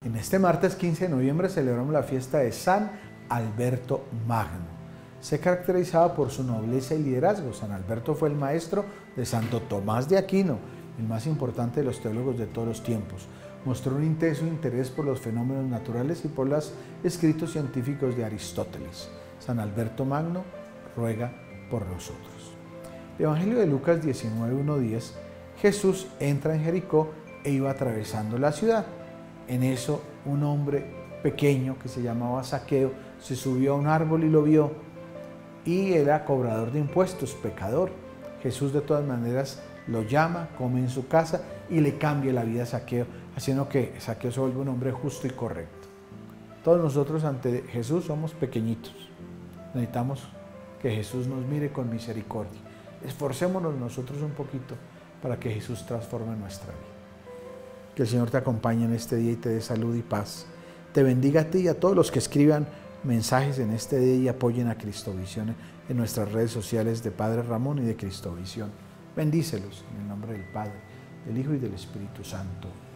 En este martes 15 de noviembre celebramos la fiesta de San Alberto Magno. Se caracterizaba por su nobleza y liderazgo. San Alberto fue el maestro de Santo Tomás de Aquino, el más importante de los teólogos de todos los tiempos. Mostró un intenso interés por los fenómenos naturales y por los escritos científicos de Aristóteles. San Alberto Magno ruega por nosotros. El Evangelio de Lucas 19:1-10, Jesús entra en Jericó e iba atravesando la ciudad. En eso, un hombre pequeño que se llamaba Zaqueo se subió a un árbol y lo vio, y era cobrador de impuestos, pecador. Jesús de todas maneras lo llama, come en su casa y le cambia la vida a Zaqueo, haciendo que Zaqueo se vuelva un hombre justo y correcto. Todos nosotros ante Jesús somos pequeñitos. Necesitamos que Jesús nos mire con misericordia. Esforcémonos nosotros un poquito para que Jesús transforme nuestra vida. Que el Señor te acompañe en este día y te dé salud y paz. Te bendiga a ti y a todos los que escriban mensajes en este día y apoyen a Cristovisión en nuestras redes sociales de Padre Ramón y de Cristovisión. Bendícelos en el nombre del Padre, del Hijo y del Espíritu Santo.